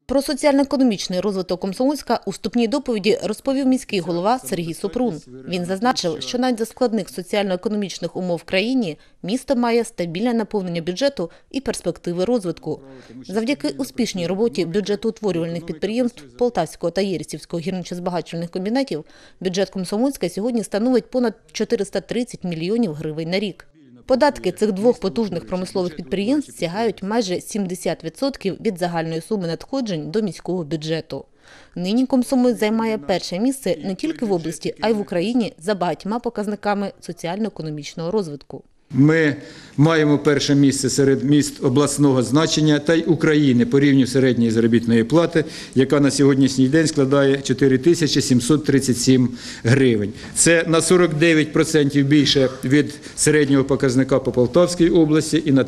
Про соціально-економічний розвиток Комсомольська у вступній доповіді розповів міський голова Сергій Супрун. Він зазначив, що навіть за складних соціально-економічних умов в країні місто має стабільне наповнення бюджету і перспективи розвитку. Завдяки успішній роботі бюджетоутворювальних підприємств Полтавського та Єристівського гірничо-збагачувальних комбінатів бюджет Комсомольська сьогодні становить понад 430 мільйонів гривень на рік. Податки цих двох потужних промислових підприємств сягають майже 70% від загальної суми надходжень до міського бюджету. Нині Комсомольськ займає перше місце не тільки в області, а й в Україні за багатьма показниками соціально-економічного розвитку. Ми маємо перше місце серед міст обласного значення та й України по рівню середньої заробітної плати, яка на сьогоднішній день складає 4737 гривень. Це на 49% більше від середнього показника по Полтавській області і на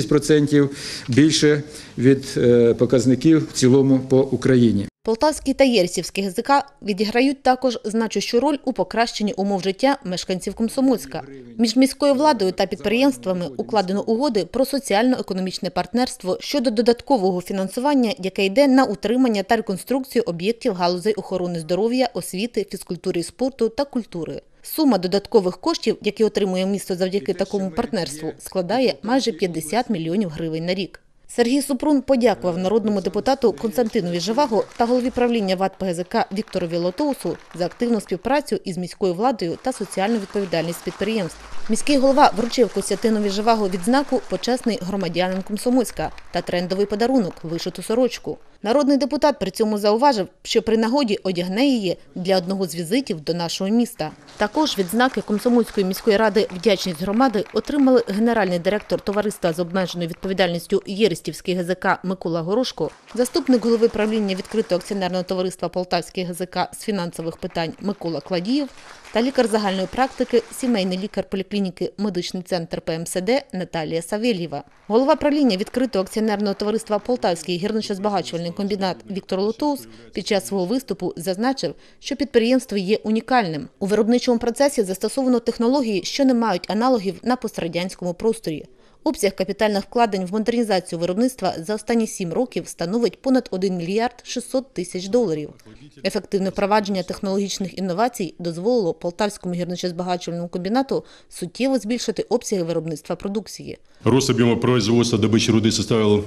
36% більше від показників в цілому по Україні. Полтавський та Єристівський ГЗК відіграють також значущу роль у покращенні умов життя мешканців Комсомольська. Між міською владою та підприємствами укладено угоди про соціально-економічне партнерство щодо додаткового фінансування, яке йде на утримання та реконструкцію об'єктів галузей охорони здоров'я, освіти, фізкультури і спорту та культури. Сума додаткових коштів, які отримує місто завдяки такому партнерству, складає майже 50 мільйонів гривень на рік. Сергій Супрун подякував народному депутату Константинові Живаго та голові правління ВАТ ПГЗК Вікторові Лотоусу за активну співпрацю із міською владою та соціальну відповідальність підприємств. Міський голова вручив Константинові Живаго відзнаку «Почесний громадянин Комсомольська» та трендовий подарунок – вишиту сорочку. Народний депутат при цьому зауважив, що при нагоді одягне її для одного з візитів до нашого міста. Також відзнаки Комсомольської міської ради «Вдячність громади» отримали генеральний директор товариства з обмеженою відповідальністю Єристівський ГЗК Микола Горошко, заступник голови правління відкритого акціонерного товариства Полтавський ГЗК з фінансових питань Микола Кладієв та лікар загальної практики, сімейний лікар поліклініки «Медичний центр ПМСД» Наталія Савельєва. Голова правління відкритого акціонерного товариства Полтавський гірничо-збагачувальний комбінат Віктор Лотоус під час свого виступу зазначив, що підприємство є унікальним. У виробничому процесі застосовано технології, що не мають аналогів на пострадянському просторі. Обсяг капітальних вкладень в модернізацію виробництва за останні 7 років становить понад 1 мільярд 600 тисяч доларів. Ефективне впровадження технологічних інновацій дозволило Полтавському гірничо-збагачувальному комбінату суттєво збільшити обсяги виробництва продукції. Рост объема производства добычи руды составил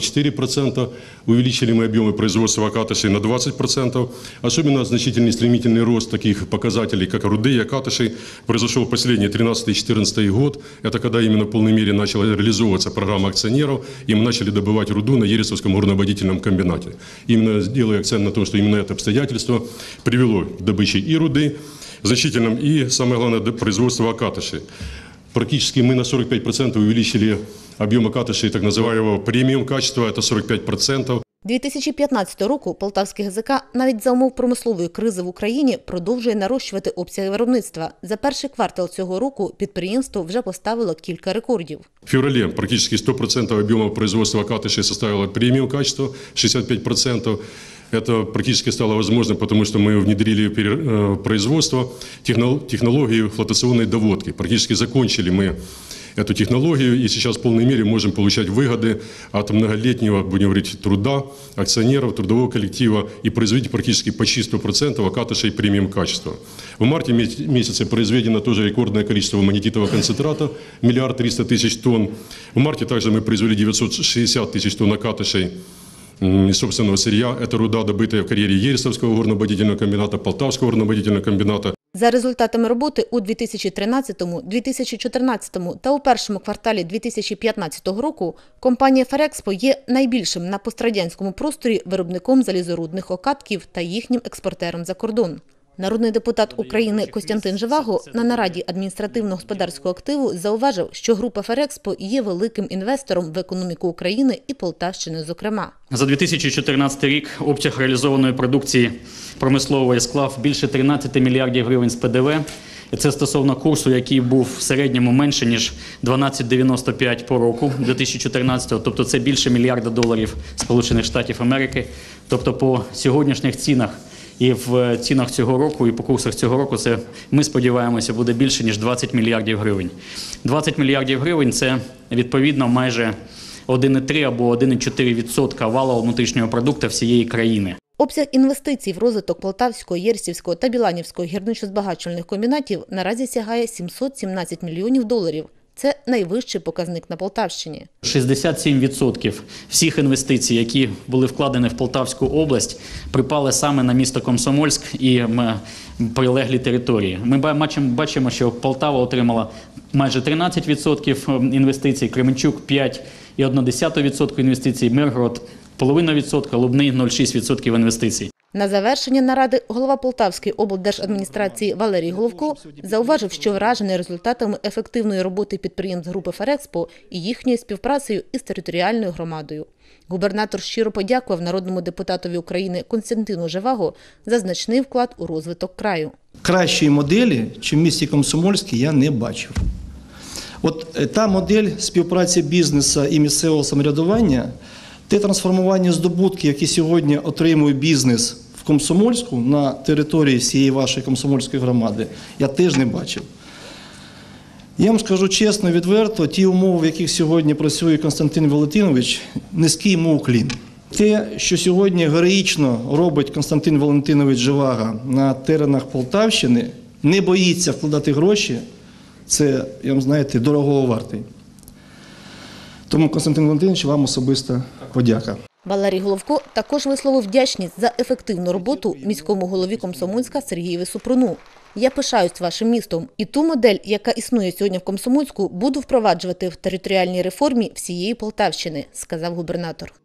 44%, увеличили мы объемы производства окатышей на 20%. Особенно значительный стремительный рост таких показателей, как руды и окатышей, произошел в последний 13-14 год. Это когда именно в полной мере начала реализовываться программа акционеров, и мы начали добывать руду на Ерестовском горноводительном комбинате. Именно делая акцент на том, что именно это обстоятельство привело к добыче и руды значительном, и, самое главное, до производства окатышей. Практически мы на 45% увеличили объем окатышей так называемого премиум качества, это 45%. 2015 року Полтавський ГЗК навіть за умов промислової кризи в Україні продовжує нарощувати обсяги виробництва. За перший квартал цього року підприємство вже поставило кілька рекордів. В феврале практически 100% объема производства окатышей составило премиум качества, 65%. Это практически стало возможным, потому что мы внедрили в производство технологию флотационной доводки. Практически закончили мы эту технологию и сейчас в полной мере можем получать выгоды от многолетнего, будем говорить, труда акционеров, трудового коллектива и производить практически почти 100% окатышей премиум качества. В марте месяце произведено тоже рекордное количество магнетитового концентрата, 1 300 000 тонн. В марте также мы произвели 960 000 тонн окатышей из собственного сырья. Это руда, добытая в карьере Ерестовского горноводительного комбината, Полтавского горноводительного комбината. За результатами роботи у 2013, 2014 та у першому кварталі 2015 року компанія «Ферекспо» є найбільшим на пострадянському просторі виробником залізорудних окатків та їхнім експортером за кордон. Народний депутат України Костянтин Живаго на нараді адміністративно-господарського активу зауважив, що група «Ферекспо» є великим інвестором в економіку України і Полтавщини зокрема. За 2014 рік обсяг реалізованої продукції промислової склав більше 13 мільярдів гривень з ПДВ. І це стосовно курсу, який був в середньому менше, ніж 12,95 по року 2014-го. Тобто це більше мільярда доларів Сполучених Штатів Америки. Тобто по сьогоднішніх цінах і в цінах цього року, і по курсах цього року це, ми сподіваємося, буде більше, ніж 20 мільярдів гривень. 20 мільярдів гривень – це, відповідно, майже 1,3 або 1,4% валового внутрішнього продукту всієї країни. Обсяг інвестицій в розвиток Полтавського, Єрсівського та Біланівського гірничо-збагачувальних комбінатів наразі сягає 717 мільйонів доларів. Це найвищий показник на Полтавщині. 67% всіх інвестицій, які були вкладені в Полтавську область, припали саме на місто Комсомольськ і прилеглі території. Ми бачимо, що Полтава отримала майже 13% інвестицій, Кременчук – 5,1% інвестицій, Миргород – 0,5%, Лубний – 0,6% інвестицій. На завершення наради голова Полтавської облдержадміністрації Валерій Головко зауважив, що вражений результатами ефективної роботи підприємств групи «Ферекспо» і їхньою співпрацею із територіальною громадою. Губернатор щиро подякував народному депутатові України Костянтину Жеваго за значний вклад у розвиток краю. Кращої моделі, чим в місті Комсомольській, я не бачив. От та модель співпраці бізнесу і місцевого самоврядування, те трансформування здобутків, які сьогодні отримує бізнес в Комсомольську на території всієї вашої комсомольської громади, я теж не бачив. Я вам скажу чесно, відверто, ті умови, в яких сьогодні працює Костянтин Валентинович, низький йому уклін. Те, що сьогодні героїчно робить Костянтин Валентинович Жевага на теренах Полтавщини, не боїться вкладати гроші, це, я вам знаєте, дорогого вартий. Тому, Костянтин Валентинович, вам особиста подяка. Валерій Головко також висловив вдячність за ефективну роботу міському голові Комсомольська Сергієві Супруну. Я пишаюсь вашим містом. І ту модель, яка існує сьогодні в Комсомольську, буду впроваджувати в територіальній реформі всієї Полтавщини, сказав губернатор.